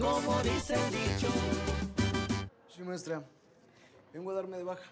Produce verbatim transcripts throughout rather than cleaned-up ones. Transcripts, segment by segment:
como dice el dicho. Sí, maestra. Vengo a darme de baja.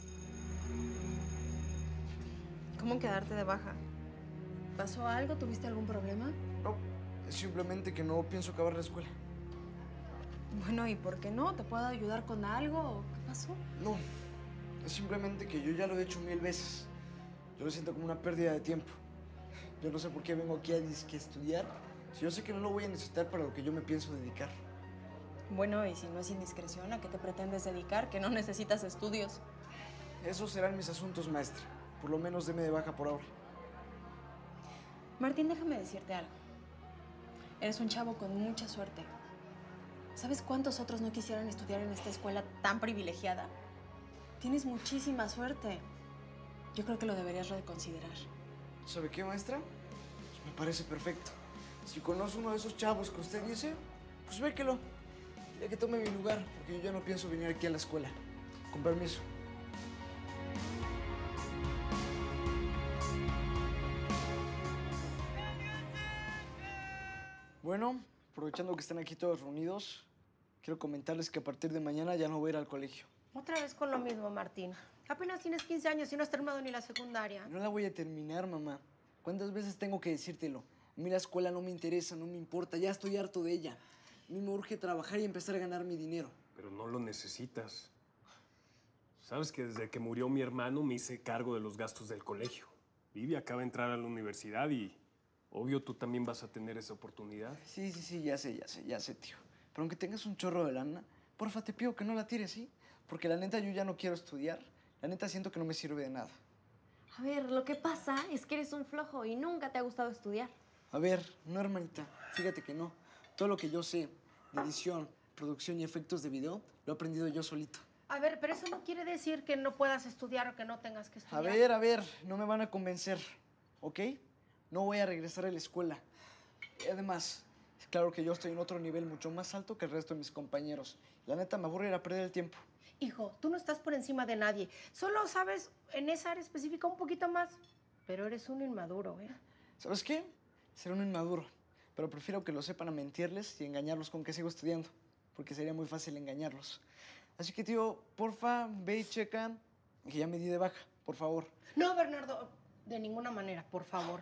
¿Cómo quedarte de baja? ¿Pasó algo? ¿Tuviste algún problema? No, es simplemente que no pienso acabar la escuela. Bueno, ¿y por qué no? ¿Te puedo ayudar con algo? ¿Qué pasó? No, es simplemente que yo ya lo he hecho mil veces. Yo lo siento como una pérdida de tiempo. Yo no sé por qué vengo aquí a disque estudiar, si yo sé que no lo voy a necesitar para lo que yo me pienso dedicar. Bueno, y si no es indiscreción, ¿a qué te pretendes dedicar? Que no necesitas estudios. Esos serán mis asuntos, maestra. Por lo menos deme de baja por ahora. Martín, déjame decirte algo. Eres un chavo con mucha suerte. ¿Sabes cuántos otros no quisieran estudiar en esta escuela tan privilegiada? Tienes muchísima suerte. Yo creo que lo deberías reconsiderar. ¿Sabe qué, maestra? Pues me parece perfecto. Si conoce uno de esos chavos que usted dice, pues véquelo. Ya que tome mi lugar, porque yo ya no pienso venir aquí a la escuela. Con permiso. Bueno, aprovechando que están aquí todos reunidos, quiero comentarles que a partir de mañana ya no voy a ir al colegio. Otra vez con lo mismo, Martín. Apenas tienes quince años y no has terminado ni la secundaria. No la voy a terminar, mamá. ¿Cuántas veces tengo que decírtelo? A mí la escuela no me interesa, no me importa, ya estoy harto de ella. A mí me urge trabajar y empezar a ganar mi dinero. Pero no lo necesitas. Sabes que desde que murió mi hermano me hice cargo de los gastos del colegio. Vivi acaba de entrar a la universidad y, obvio, tú también vas a tener esa oportunidad. Sí, sí, sí, ya sé, ya sé, ya sé, tío. Pero aunque tengas un chorro de lana, porfa, te pido que no la tires, ¿sí? Porque la neta yo ya no quiero estudiar. La neta siento que no me sirve de nada. A ver, lo que pasa es que eres un flojo y nunca te ha gustado estudiar. A ver, no, hermanita, fíjate que no. Todo lo que yo sé de edición, producción y efectos de video, lo he aprendido yo solito. A ver, pero eso no quiere decir que no puedas estudiar o que no tengas que estudiar. A ver, a ver, no me van a convencer, ¿ok? No voy a regresar a la escuela. Y además, es claro que yo estoy en otro nivel mucho más alto que el resto de mis compañeros. La neta, me aburre ir a perder el tiempo. Hijo, tú no estás por encima de nadie. Solo sabes en esa área específica un poquito más. Pero eres un inmaduro, ¿eh? ¿Sabes qué? Seré un inmaduro. Pero prefiero que lo sepan a mentirles y engañarlos con que sigo estudiando. Porque sería muy fácil engañarlos. Así que, tío, porfa, ve y checa que ya me di de baja, por favor. No, Bernardo, de ninguna manera, por favor.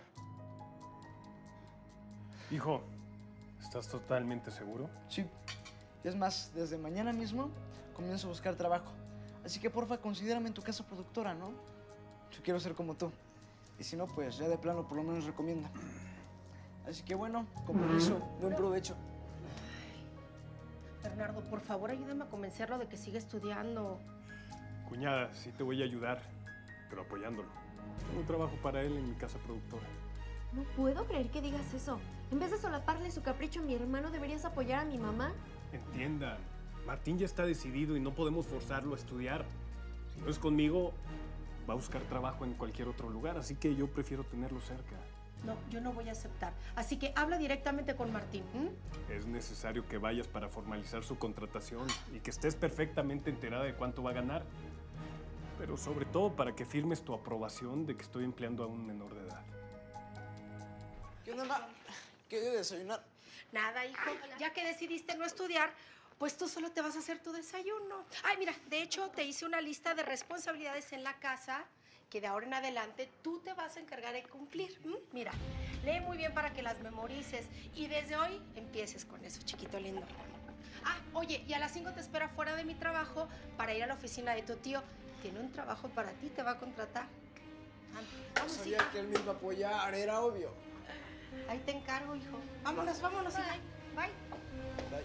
Hijo, ¿estás totalmente seguro? Sí. Y es más, desde mañana mismo comienzo a buscar trabajo. Así que, porfa, considérame en tu casa productora, ¿no? Yo quiero ser como tú. Y si no, pues ya de plano por lo menos recomienda. Así que, bueno, con permiso, buen provecho. Bernardo, por favor, ayúdame a convencerlo de que siga estudiando. Cuñada, sí te voy a ayudar, pero apoyándolo. Tengo un trabajo para él en mi casa productora. No puedo creer que digas eso. En vez de solaparle su capricho a mi hermano, deberías apoyar a mi mamá. Entiendan, Martín ya está decidido y no podemos forzarlo a estudiar. Si no es conmigo, va a buscar trabajo en cualquier otro lugar, así que yo prefiero tenerlo cerca. No, yo no voy a aceptar. Así que habla directamente con Martín. ¿m? Es necesario que vayas para formalizar su contratación y que estés perfectamente enterada de cuánto va a ganar. Pero sobre todo para que firmes tu aprobación de que estoy empleando a un menor de edad. ¿Qué onda, ma? ¿Qué de desayunar? Nada, hijo. Ya que decidiste no estudiar, pues tú solo te vas a hacer tu desayuno. Ay, mira, de hecho, te hice una lista de responsabilidades en la casa que de ahora en adelante tú te vas a encargar de cumplir. ¿m? Mira, lee muy bien para que las memorices y desde hoy empieces con eso, chiquito lindo. Ah, oye, y a las cinco te espero fuera de mi trabajo para ir a la oficina de tu tío. Tiene un trabajo para ti, te va a contratar. Anda, vamos, Sabía hijo. que él me iba a apoyar, era obvio. Ahí te encargo, hijo. Vámonos, vámonos, hija. Bye. Bye.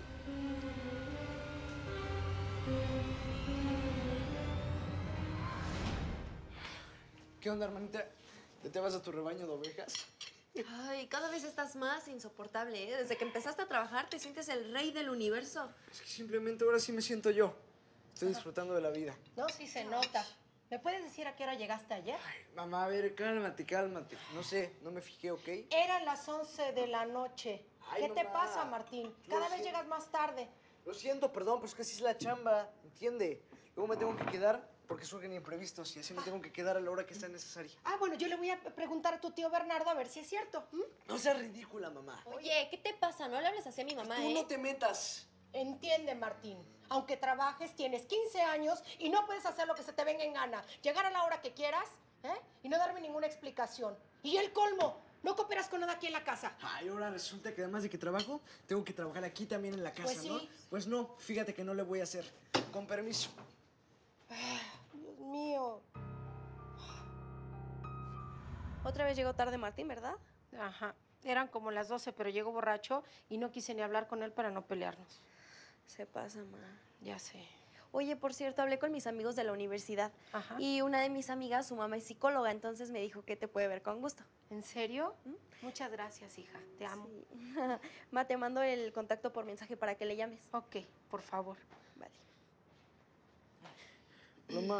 ¿Qué onda, hermanita? ¿Ya te vas a tu rebaño de ovejas? Ay, cada vez estás más insoportable, ¿eh? Desde que empezaste a trabajar te sientes el rey del universo. Es que simplemente ahora sí me siento yo. Estoy disfrutando de la vida. No, sí se nota. ¿Me puedes decir a qué hora llegaste ayer? Ay, mamá, a ver, cálmate, cálmate. No sé, no me fijé, ¿ok? Eran las once de la noche. Ay, ¿Qué te mamá. pasa, Martín? Cada Lo vez sé. llegas más tarde. Lo siento, perdón, pero es que así es la chamba, ¿entiende? Luego me tengo que quedar porque surgen imprevistos y así me tengo que quedar a la hora que sea necesaria. Ah, bueno, yo le voy a preguntar a tu tío Bernardo a ver si es cierto. ¿m? No seas ridícula, mamá. Oye, ¿qué te pasa? No le hables así a mi mamá, Tú ¿eh? no te metas. Entiende, Martín. Aunque trabajes, tienes quince años y no puedes hacer lo que se te venga en gana. Llegar a la hora que quieras, ¿eh? Y no darme ninguna explicación. Y el colmo, no cooperas con nada aquí en la casa. Ay, ahora resulta que además de que trabajo, tengo que trabajar aquí también en la casa, Pues sí. ¿no? Pues no, fíjate que no le voy a hacer. Con permiso. Dios mío. Otra vez llegó tarde Martín, ¿verdad? Ajá. Eran como las doce, pero llegó borracho y no quise ni hablar con él para no pelearnos. Se pasa, ma. Ya sé. Oye, por cierto, hablé con mis amigos de la universidad. Ajá. Y una de mis amigas, su mamá es psicóloga, entonces me dijo que te puede ver con gusto. ¿En serio? Muchas gracias, hija. Te amo. Sí. Ma, te mando el contacto por mensaje para que le llames. Ok, por favor. Vale. Mamá,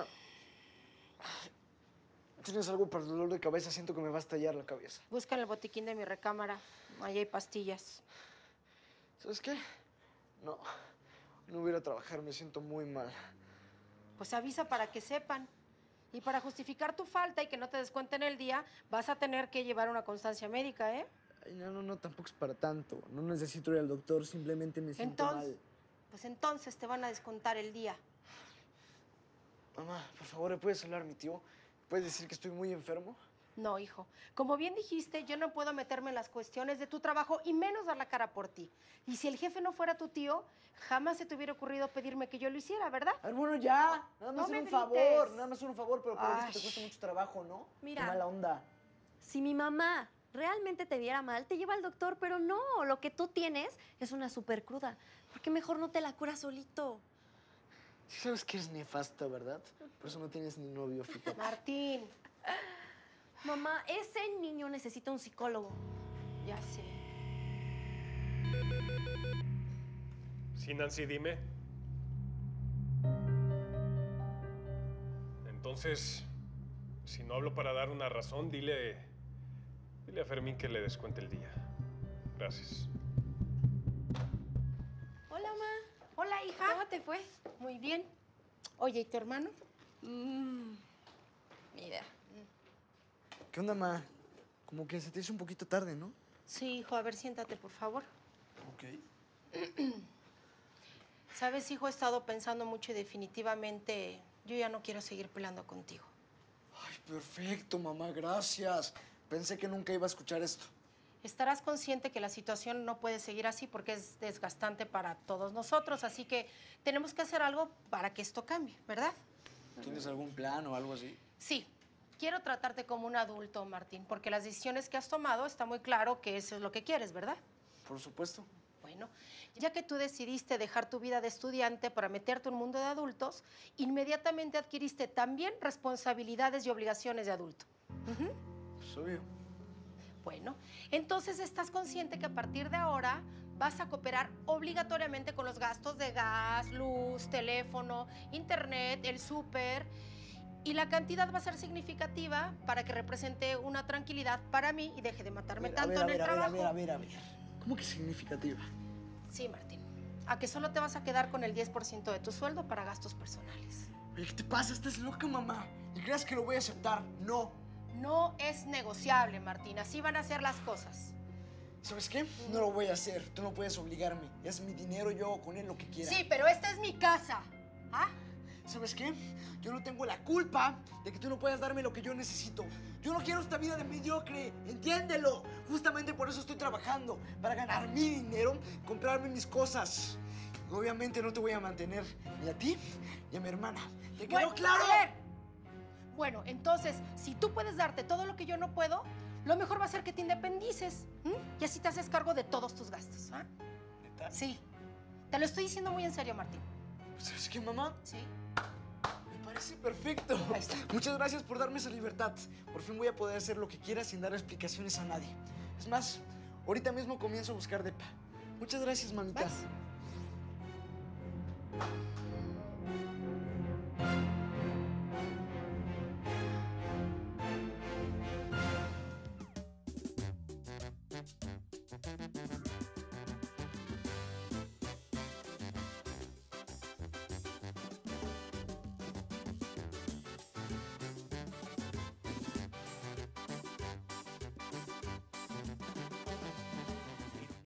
¿tienes algo para el dolor de cabeza? Siento que me va a estallar la cabeza. Busca en el botiquín de mi recámara. Ahí hay pastillas. ¿Sabes qué? No, no voy a ir a trabajar, me siento muy mal. Pues avisa para que sepan. Y para justificar tu falta y que no te descuenten el día, vas a tener que llevar una constancia médica, ¿eh? Ay, no, no, no, tampoco es para tanto. No necesito ir al doctor, simplemente me siento Entonces, mal. pues entonces te van a descontar el día. Mamá, por favor, ¿le puedes hablar a mi tío? ¿Puedes decir que estoy muy enfermo? No, hijo. Como bien dijiste, yo no puedo meterme en las cuestiones de tu trabajo y menos dar la cara por ti. Y si el jefe no fuera tu tío, jamás se te hubiera ocurrido pedirme que yo lo hiciera, ¿verdad? A ver, bueno, ya. Nada más No hacer me un grites. favor. Nada más hacer un favor, pero por Ay. que te cuesta mucho trabajo, ¿no? Mira. Qué mala onda. Si mi mamá realmente te viera mal, te lleva al doctor, pero no, lo que tú tienes es una super cruda. ¿Por qué mejor no te la curas solito? Sí sabes que eres nefasta, ¿verdad? Por eso no tienes ni novio, fíjate. Martín, Mamá, ese niño necesita un psicólogo. ya sé. Sí, Nancy, dime. Entonces, si no hablo para dar una razón, dile, dile a Fermín que le descuente el día. Gracias. Hola, ma. Hola, hija. ¿Cómo te fue? Muy bien. Oye, ¿y tu hermano? Mmm, mira. ¿Qué onda, ma? Como que se te hizo un poquito tarde, ¿no? Sí, hijo, a ver, siéntate, por favor. Ok. Sabes, hijo, he estado pensando mucho y definitivamente yo ya no quiero seguir peleando contigo. Ay, perfecto, mamá, gracias. Pensé que nunca iba a escuchar esto. Estarás consciente que la situación no puede seguir así porque es desgastante para todos nosotros, así que tenemos que hacer algo para que esto cambie, ¿verdad? ¿Tienes algún plan o algo así? Sí. Quiero tratarte como un adulto, Martín, porque las decisiones que has tomado está muy claro que eso es lo que quieres, ¿verdad? Por supuesto. Bueno, ya que tú decidiste dejar tu vida de estudiante para meterte en un mundo de adultos, inmediatamente adquiriste también responsabilidades y obligaciones de adulto. Ujú. Pues obvio. Bueno, entonces estás consciente que a partir de ahora vas a cooperar obligatoriamente con los gastos de gas, luz, teléfono, internet, el súper. Y la cantidad va a ser significativa para que represente una tranquilidad para mí y deje de matarme A ver, tanto a en ver, el a ver, trabajo. a ver, a ver, a ver. ¿Cómo que significativa? Sí, Martín. A que solo te vas a quedar con el diez por ciento de tu sueldo para gastos personales. Oye, ¿qué te pasa? ¿Estás loca, mamá? ¿Y crees que lo voy a aceptar? No. No es negociable, Martín. Así van a ser las cosas. ¿Sabes qué? No lo voy a hacer. Tú no puedes obligarme. Es mi dinero, yo hago con él lo que quiera. Sí, pero esta es mi casa. ¿Ah? ¿Sabes qué? Yo no tengo la culpa de que tú no puedas darme lo que yo necesito. Yo no quiero esta vida de mediocre, entiéndelo. Justamente por eso estoy trabajando, para ganar mi dinero, comprarme mis cosas. Obviamente no te voy a mantener ni a ti ni a mi hermana. ¿Te quedó Bueno, claro? a ver. Bueno, entonces, si tú puedes darte todo lo que yo no puedo, lo mejor va a ser que te independices. ¿m? Y así te haces cargo de todos tus gastos. ¿Ah? ¿Neta? Sí. Te lo estoy diciendo muy en serio, Martín. ¿Sabes qué, mamá? Sí. Me parece perfecto. Ahí está. Muchas gracias por darme esa libertad. Por fin voy a poder hacer lo que quiera sin dar explicaciones a nadie. Es más, ahorita mismo comienzo a buscar depa. Muchas gracias, mamita. ¿Vas?